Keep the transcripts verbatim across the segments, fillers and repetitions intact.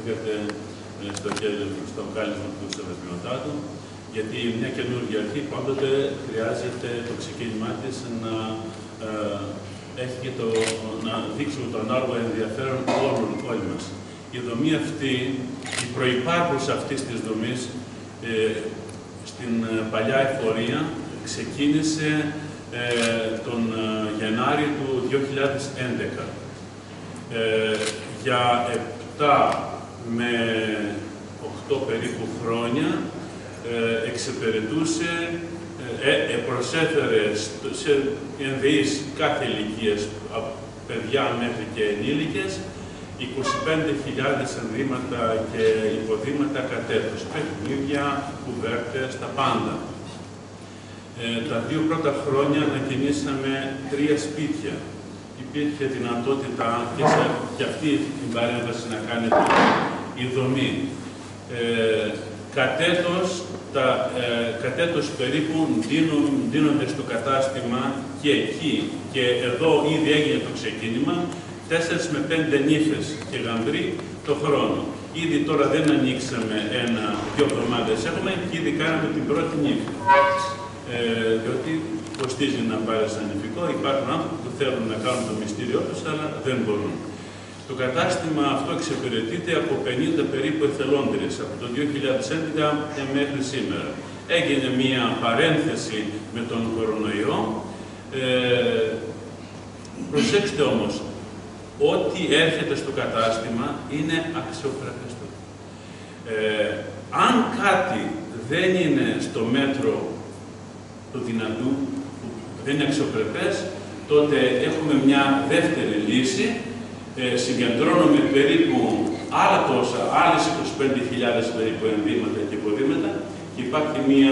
βρήκατε στο, στο κάλεσμα του Σεβασμιωτάτου, γιατί μια καινούργια αρχή πάντοτε χρειάζεται το ξεκίνημά της να ε, έχει και το, να δείξουμε το ανάλογο ενδιαφέρον όλων, όλοι μας. Η δομή αυτή, η προϋπάρχουσα αυτής της δομής, ε, στην παλιά εφορία ξεκίνησε ε, τον Γενάρη του δύο χιλιάδες έντεκα. Ε, για επτά με οκτώ περίπου χρόνια ε, εξυπηρετούσε, ε, ε, προσέφερε σε ενδεείς κάθε ηλικίας, από παιδιά μέχρι και ενήλικες, είκοσι πέντε χιλιάδες ενδύματα και υποδήματα κατ' παιχνίδια, κουβέρτες, τα πάντα. Ε, τα δύο πρώτα χρόνια ανακαινήσαμε τρία σπίτια. Υπήρχε δυνατότητα και, σε, και αυτή την παρέμβαση να κάνετε η δομή. Ε, κατέτος, τα, ε, κατέτος περίπου δίνουν, δίνονται στο κατάστημα και εκεί και εδώ ήδη έγινε το ξεκίνημα, τέσσερις με πέντε νύφες και γαμπροί το χρόνο. Ήδη τώρα δεν ανοίξαμε ένα, δύο εβδομάδες έχουμε και ήδη κάναμε την πρώτη νύφη. Ε, διότι κοστίζει να πάρει σαν νηφικό, υπάρχουν άνθρωποι που θέλουν να κάνουν το μυστήριό τους, αλλά δεν μπορούν. Το κατάστημα αυτό εξυπηρετείται από πενήντα περίπου εθελόντριες, από το δύο χιλιάδες έντεκα και μέχρι σήμερα. Έγινε μία παρένθεση με τον κορονοϊό. Ε, προσέξτε όμως, ό,τι έρχεται στο κατάστημα είναι αξιοπρεπέστατο. Ε, αν κάτι δεν είναι στο μέτρο του δυνατού, που δεν είναι αξιοπρεπές, τότε έχουμε μια δεύτερη λύση. Ε, συγκεντρώνουμε περίπου άλλα τόσα, άλλες είκοσι πέντε χιλιάδες περίπου ενδύματα και υποδήματα και υπάρχει μια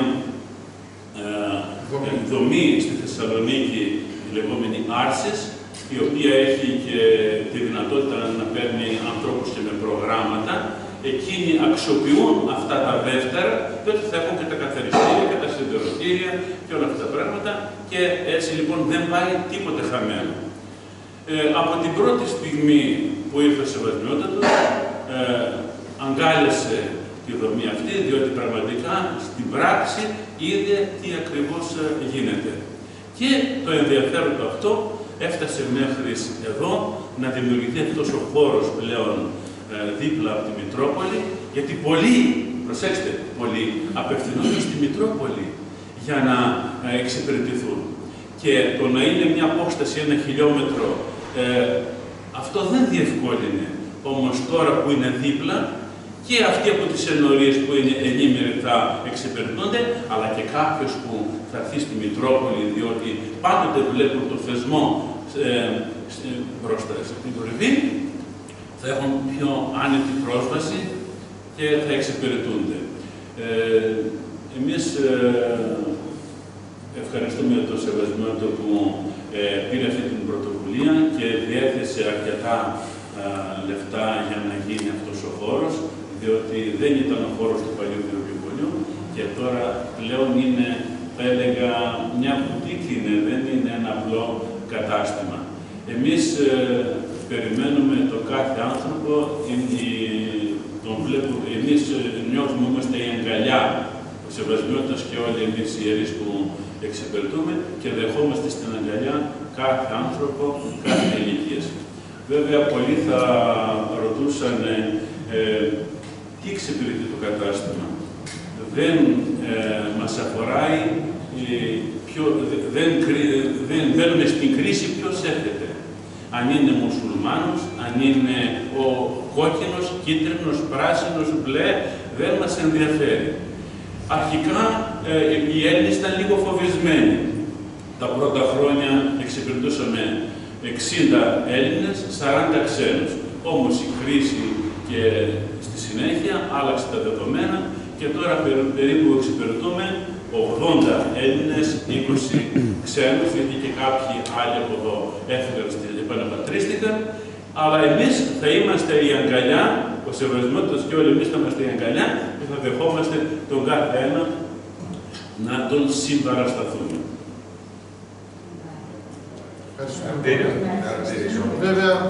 ε, δομή στη Θεσσαλονίκη, η λεγόμενη Άρσης, η οποία έχει και τη δυνατότητα να παίρνει ανθρώπους και με προγράμματα. Εκείνοι αξιοποιούν αυτά τα δεύτερα, διότι θα έχουν και τα καθαριστήρια και τα σιδηροτήρια και όλα αυτά τα πράγματα και έτσι λοιπόν δεν πάει τίποτε χαμένο. Ε, από την πρώτη στιγμή που ήρθε ο Σεβασμιότατος, ε, αγκάλιασε τη δομή αυτή, διότι πραγματικά στην πράξη είδε τι ακριβώς γίνεται. Και το ενδιαφέρον του αυτό έφτασε μέχρι εδώ να δημιουργηθεί αυτός ο χώρος πλέον ε, δίπλα από τη Μητρόπολη, γιατί πολλοί, προσέξτε, πολλοί απευθυνόνται στη Μητρόπολη για να ε, εξυπηρετηθούν. Και το να είναι μια απόσταση ένα χιλιόμετρο, ε, αυτό δεν διευκόλυνε. Όμως τώρα που είναι δίπλα, και αυτοί από τις ενορίες που είναι ενήμεροι θα εξυπηρετούνται, αλλά και κάποιος που θα έρθει στη Μητρόπολη, διότι πάντοτε βλέπουν το θεσμό ε, μπροστά στην κορυφή, θα έχουν πιο άνετη πρόσβαση και θα εξυπηρετούνται. Ε, εμείς ε, ευχαριστούμε τον Σεβασμιότατο που ε, πήρε αυτή την πρωτοβουλία και διέθεσε αρκετά ε, λεφτά για να γίνει αυτός ο χώρος, διότι δεν ήταν ο χώρος του παλιού βιβλιοπωλείου και τώρα πλέον είναι, θα έλεγα, μια μπουτίκη είναι, δεν είναι ένα απλό κατάστημα. Εμείς ε, περιμένουμε το κάθε άνθρωπο, τον βλέπουμε, εμείς νιώθουμε είμαστε η αγκαλιά, ο Σεβασμιότατος και όλοι εμείς οι ιερείς που εξυπηρετούμε και δεχόμαστε στην αγκαλιά κάθε άνθρωπο, κάθε ηλικία. Βέβαια, πολλοί θα ρωτούσαν ε, τι εξυπηρετεί το κατάστημα. Δεν ε, μας αφοράει, ε, ποιο, δεν, δεν μπαίνουμε στην κρίση ποιος έρχεται. Αν είναι μουσουλμάνος, αν είναι ο κόκκινος, κίτρινος, πράσινος, μπλε, δεν μας ενδιαφέρει. Αρχικά ε, οι Έλληνες ήταν λίγο φοβισμένοι. Τα πρώτα χρόνια εξυπηρετούσαμε εξήντα Έλληνες, σαράντα ξένους. Όμως η κρίση και στη συνέχεια άλλαξε τα δεδομένα και τώρα περίπου εξυπηρετούμε ογδόντα Έλληνες, είκοσι ξένους, γιατί και κάποιοι άλλοι από εδώ έφυγαν, επαναπατρίστηκαν. Αλλά εμείς θα είμαστε η αγκαλιά, ο Σεβασμιότατος και όλοι εμείς θα είμαστε η αγκαλιά και θα δεχόμαστε τον κάθε ένα να τον συμπαρασταθούμε. Βέβαια,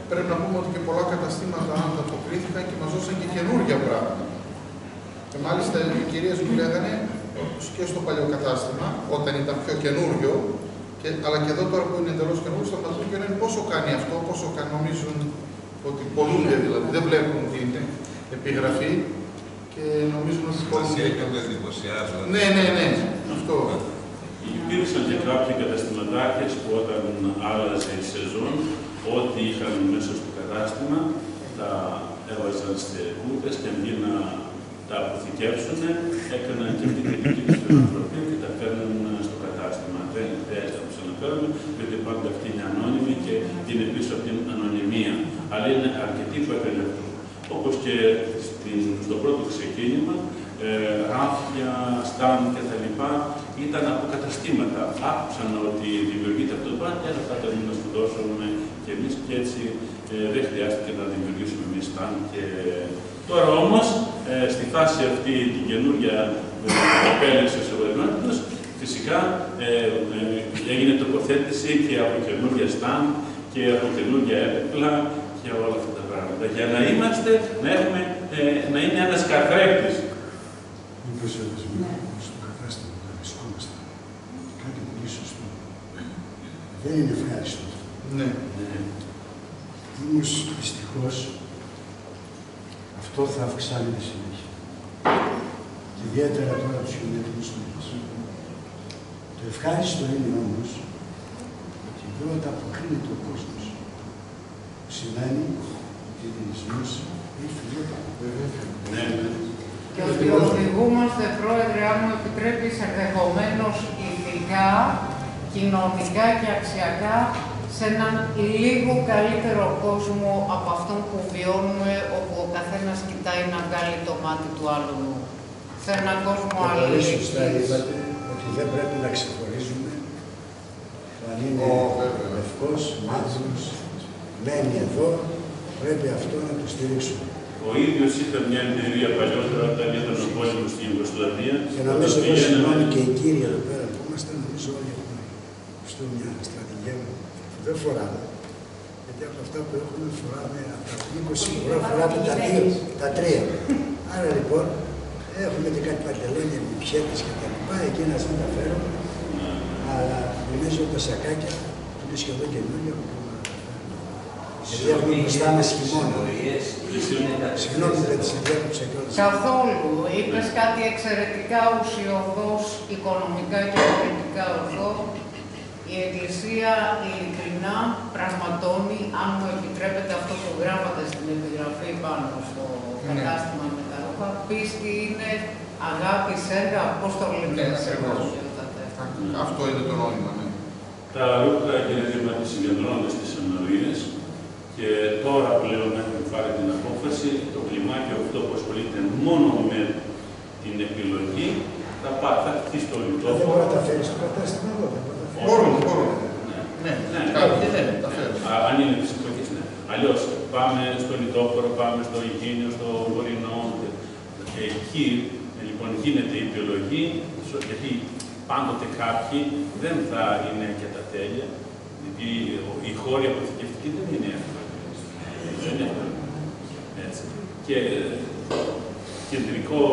πρέπει να πούμε ότι και πολλά καταστήματα ανταποκρίθηκαν και μας δώσαν και καινούργια πράγματα. Και μάλιστα οι κυρίες μου λέγανε και στο παλιό κατάστημα, όταν ήταν πιο καινούριο, και, αλλά και εδώ τώρα που είναι εντελώς καινούριο, θα μας δουν και λένε πόσο κάνει αυτό, πόσο κάνει, νομίζουν ότι πολλούνται δηλαδή, δεν βλέπουν την επιγραφή και νομίζουν ότι πολλούνται. Ναι, ναι, ναι, αυτό. Υπήρξαν και κάποιοι καταστηματάρχες που όταν άλλαζε η σεζόν, ό,τι είχαν μέσα στο κατάστημα, τα έβαζαν σε κούτες και αντί να τα αποθηκεύσουν, έκαναν και την τελική του φιλανθρωπία και τα φέρνουν στο κατάστημα. Δεν χρειάζεται να το ξαναφέρουμε, γιατί πάντα αυτή είναι ανώνυμη και είναι πίσω από την ανωνυμία. Αλλά είναι αρκετοί που έκανε αυτό. Όπως και στην, στο πρώτο ξεκίνημα, ε, ράφια, στάν κτλ. Ήταν από καταστήματα. Άκουσαν ότι δημιουργείται αυτό το πράγμα και θα το να το δώσουμε και εμείς και έτσι ε, δεν χρειάστηκε να δημιουργήσουμε εμείς στάν. Και... Τώρα όμως, ε, στη φάση αυτή την καινούργια επέλευση της ευρωδημότητας, φυσικά ε, ε, έγινε τοποθέτηση και από καινούργια στάν και από καινούργια έπιπλα και όλα αυτά τα πράγματα. Για να είμαστε, να, έχουμε, ε, να είναι ένας καθρέφτης. Μήπως στο κατάστημα που βρισκόμαστε, κάτι πολύ σωστό. Δεν είναι ευχάριστο αυτό. Ναι. Όμως, δυστυχώς, αυτό θα αυξάνεται συνέχεια. Και ιδιαίτερα τώρα τους χιλιόμετρους μήνες. Το ευχάριστο είναι όμως ότι εδώ ανταποκρίνεται ο κόσμος. Που σημαίνει ότι η δινησμός είναι φιλότιμο. Ναι, ναι. Και ότι οδηγούμαστε, Πρόεδρε, αν μου επιτρέπεις, ενδεχομένως ηθικά, κοινωνικά και αξιακά σε έναν λίγο καλύτερο κόσμο από αυτόν που βιώνουμε, όπου ο καθένας κοιτάει να βγάλει το μάτι του άλλου. Σε έναν κόσμο αλληλεγγύης. Πολύ σωστά είπατε ότι δεν πρέπει να ξεχωρίζουμε αν είναι λευκός, μαύρος, μένει εδώ, πρέπει αυτό να το στηρίξουμε. Ο ίδιος είχε μια εμπειρία παλιότερα όταν ήταν ο πόλεμος στην Ιουγκοσλαβία. Και νομίζω ότι συγγνώμη και οι κύριοι εδώ πέρα που είμαστε, νομίζω όλοι έχουμε στο μια στρατηγία που δεν φοράμε. Γιατί από αυτά που έχουμε φοράμε από τα είκοσι ευρώ φοράμε τα δύο, τα τρία. Άρα λοιπόν έχουμε και κάτι παντελόνια με πιέτες και τα λοιπά, εκείνα δεν τα φέρουμε. Αλλά νομίζω τα σακάκια που είναι σχεδόν καινούργια που μπορούμε να τα φέρουμε. Γιατί έχουμε μπροστά μας χειμώνα. Συγγνώμη, δεν τις διάκοψα κιόλας. Καθόλου. Είπες κάτι εξαιρετικά ουσιωδώς, οικονομικά και πολιτικά ορθό. Η Εκκλησία ειλικρινά πραγματώνει, αν μου επιτρέπετε αυτό που γράφατε στην επιγραφή πάνω στο κατάστημα με τα ρούχα, πίστη είναι αγάπη, έργα, πώς το λέτε. Αυτό είναι το νόημα, ναι. Τα ρούχα, κύριε Δήμαρχε, συγκεντρώνονται στις ενορίες και τώρα πλέον έχουμε πάρει την απόφαση, το κλιμάκιο αυτό που ασχολείται μόνο με την επιλογή, θα πάει, θα χτίσει το λιτόφωνο. Δεν μπορεί να τα φέρει στο κατάστημα εδώ, δεν μπορεί να τα φέρει. Μπορούμε, μπορούμε. Ναι, ναι, κάποιοι δεν τα φέρουν. Αν είναι της εποχής, ναι. Αλλιώς πάμε στο λιτόφορο, πάμε στο Ιγίνιο, στο Βορεινό. Εκεί λοιπόν γίνεται η επιλογή, γιατί πάντοτε κάποιοι δεν θα είναι και τα τέλεια, γιατί η χώρη αποθηκευτική δεν είναι εύκολη. Δεν είναι εύκολη. Έτσι. Και κεντρικό,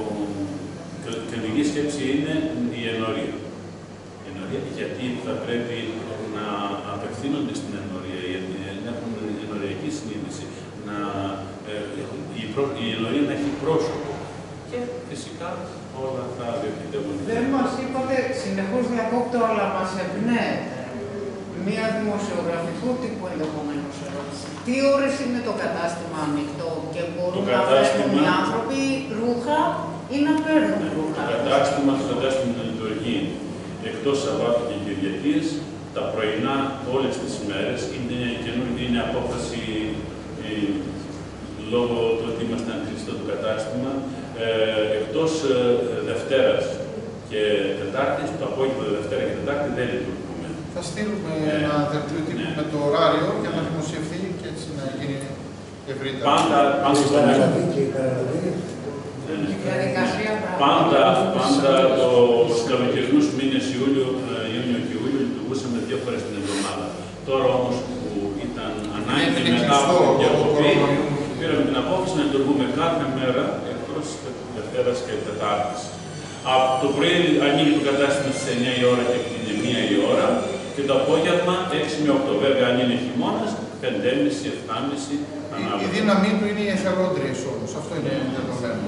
κεντρική σκέψη είναι η ενορία. Η ενορία γιατί θα πρέπει να απευθύνονται στην ενορία, γιατί έχουν ενοριακή συνείδηση, να, ε, η, προ, η ενορία να έχει πρόσωπο. Και φυσικά όλα θα διοικητεύουν. Δεν μας είπατε, συνεχώς διακόπτω, αλλά μας εμπνέεται μία δημοσιογραφικού τύπου ενδεχομένως ερώτηση. Τι ώρες είναι το κατάστημα ανοιχτό και μπορούν να φέρουν οι άνθρωποι ρούχα ή να παίρνουν ναι, ρούχα? Το κατάστημα, το κατάστημα λειτουργεί εκτός Σαββάτου και Κυριακής, τα πρωινά όλες τις ημέρες. Είναι καινούργια, είναι απόφαση ε, λόγω του ότι ήμασταν κλειστό το κατάστημα. Ε, εκτός ε, Δευτέρας και Τετάρτης, το απόγευμα Δευτέρα και Τετάρτη δεν λειτουργούμε. Θα στείλουμε ε, ένα δελτίο τύπου ναι. με το ωράριο για να δημοσιευθεί και έτσι να γίνει ευρύτερα. Πάντα, πάντα στο μέλλον. Πάντα, πάντα το καλοκαιρινούς μήνες Ιούλιο, Ιούνιο και Ιούλιο λειτουργούσαμε δύο φορές την εβδομάδα. Τώρα όμως που ήταν ανάγκη ανάγκη μετά από την διακοπή, πήραμε την απόφαση να λειτουργούμε κάθε μέρα εκτός Δευτέρας και Τετάρτης. Από το πρωί ανοίγει το κατάστημα στις εννιά η ώρα και κλείνει μία η ώρα και το απόγευμα έξι με οκτώ. Βέβαια, αν είναι χειμώνας, πέντε και μισή, επτά και μισή. Η δύναμή του είναι οι εθελόντριες όμως. Αυτό είναι δεδομένο.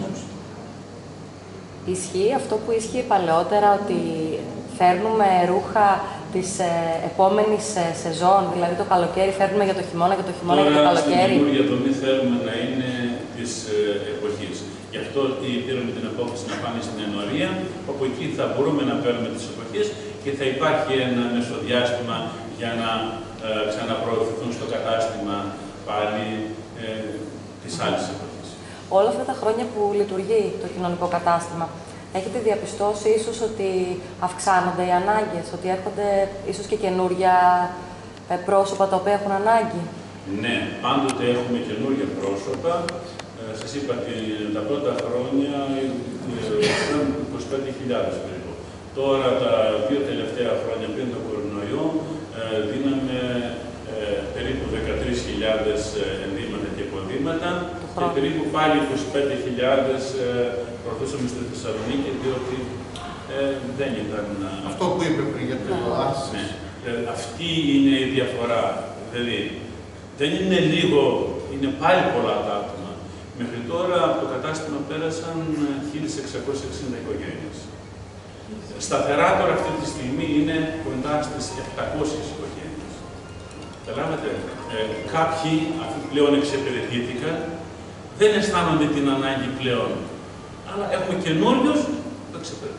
Ισχύει αυτό που ίσχυε παλαιότερα, ότι φέρνουμε ρούχα της ε, επόμενης ε, σεζόν, δηλαδή το καλοκαίρι φέρνουμε για το χειμώνα και το χειμώνα Τώρα, για το καλοκαίρι. Στην καινούργια δομή θέλουμε να είναι της ε, εποχής. Γι' αυτό πήραμε την απόφαση να πάνε στην ενορία, όπου εκεί θα μπορούμε να παίρνουμε τις εποχές και θα υπάρχει ένα μεσοδιάστημα για να ε, ξαναπροωθηθούν στο κατάστημα πάλι ε, τις άλλες εποχές. Όλα αυτά τα χρόνια που λειτουργεί το κοινωνικό κατάστημα, έχετε διαπιστώσει ίσως ότι αυξάνονται οι ανάγκες, ότι έρχονται ίσως και καινούργια πρόσωπα τα οποία έχουν ανάγκη? Ναι, πάντοτε έχουμε καινούργια πρόσωπα. Ε, σας είπα ότι τα πρώτα χρόνια ήταν είκοσι πέντε χιλιάδες περίπου. Τώρα τα δύο τελευταία χρόνια πριν τον κορονοϊό ε, δίναμε ε, περίπου δεκατρείς χιλιάδες ενδύματα και υποδήματα και περίπου πάλι είκοσι πέντε χιλιάδες ε, προωθούσαμε στη Θεσσαλονίκη, διότι ε, δεν ήταν... Αυτό που είπε πριν για το ΆΣ. Ναι. Ε, αυτή είναι η διαφορά. Δηλαδή, δεν είναι λίγο, είναι πάλι πολλά τα άτομα. Μέχρι τώρα από το κατάστημα πέρασαν χίλιες εξακόσιες εξήντα οικογένειες. Σταθερά τώρα αυτή τη στιγμή είναι κοντά στις επτακόσιες οικογένειες. Καταλάβατε, ε, κάποιοι αυτοί πλέον εξυπηρετήθηκαν, δεν αισθάνονται την ανάγκη πλέον. Αλλά έχουμε καινούριους που το εξυπηρετούν.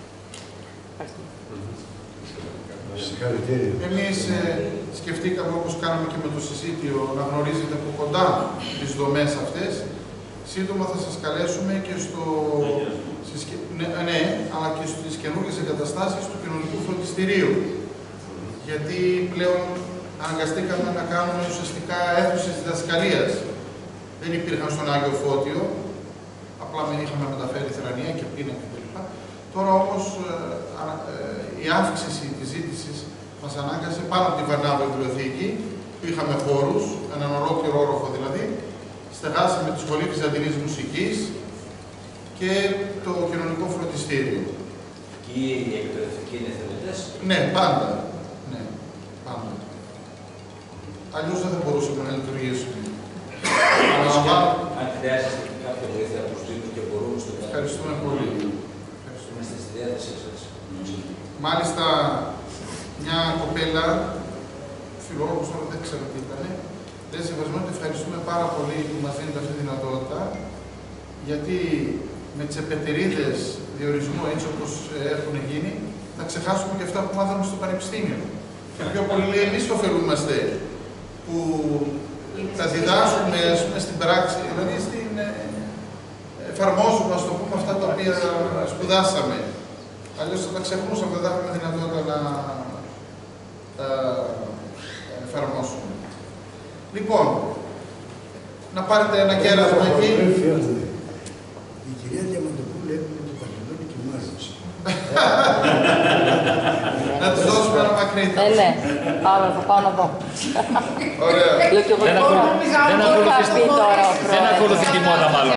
Εμείς ε, σκεφτήκαμε, όπως κάναμε και με το συζήτιο, να γνωρίζετε από κοντά τις δομές αυτές. Σύντομα θα σας καλέσουμε και στο... Στις, ναι, ναι, αλλά και στις καινούργιες εγκαταστάσεις του κοινωνικού φροντιστηρίου. Γιατί πλέον αναγκαστήκαμε να κάνουμε ουσιαστικά αίθουσες διδασκαλίας. Δεν υπήρχαν στον Άγιο Φώτιο, απλά μην είχαμε μεταφέρει θερανία και πίνακα κλπ. Τώρα όμως ε, ε, η αύξηση της ζήτησης μας ανάγκασε πάνω από τη Βαρνάβα βιβλιοθήκη, που είχαμε χώρους, έναν ολόκληρο όροφο δηλαδή, στεγάσαμε τη Σχολή Βυζαντινής Μουσικής και το κοινωνικό φροντιστήριο. Και οι εκπαιδευτικοί είναι εθελοντές? Ναι, πάντα. Ναι, πάντα. Αλλιώς δεν θα μπορούσαμε να λειτουργήσουμε. Αν χρειάζεστε κάποια βοήθεια από τους Δήμους και μπορούμε στο κάτω. Ευχαριστούμε πολύ. Είμαστε στη διάθεσή σας. Μάλιστα, μια κοπέλα, φιλόλογος τώρα δεν ξέρω τι ήταν, λέει σεβασμό ότι ευχαριστούμε πάρα πολύ που μας δίνετε αυτή τη δυνατότητα, γιατί με τις επετηρίδες διορισμού έτσι όπως έχουν γίνει, θα ξεχάσουμε και αυτά που μάθαμε στο Πανεπιστήμιο. Και πιο πολύ λέει, εμείς το ωφελούμαστε που θα διδάσκουμε πούμε, στην πράξη, δηλαδή στην, εφαρμόζουμε, ας το πούμε, αυτά τα οποία σπουδάσαμε. Αλλιώς θα τα ξεχνούσαμε, δεν θα έχουμε δυνατότητα να τα εφαρμόσουμε. Λοιπόν, να πάρετε ένα κέρασμα εκεί. Η κυρία Διαμαντοπούλου έπαιρνε το παντελόνι και μάζεψε. Να της δώσουμε ένα μακρύτερο. Ε, ναι. Πάμε, θα πάω να δω. Ωραία. Λέω και εγώ, Δεν ακολουθεί τη μόδα μάλλον.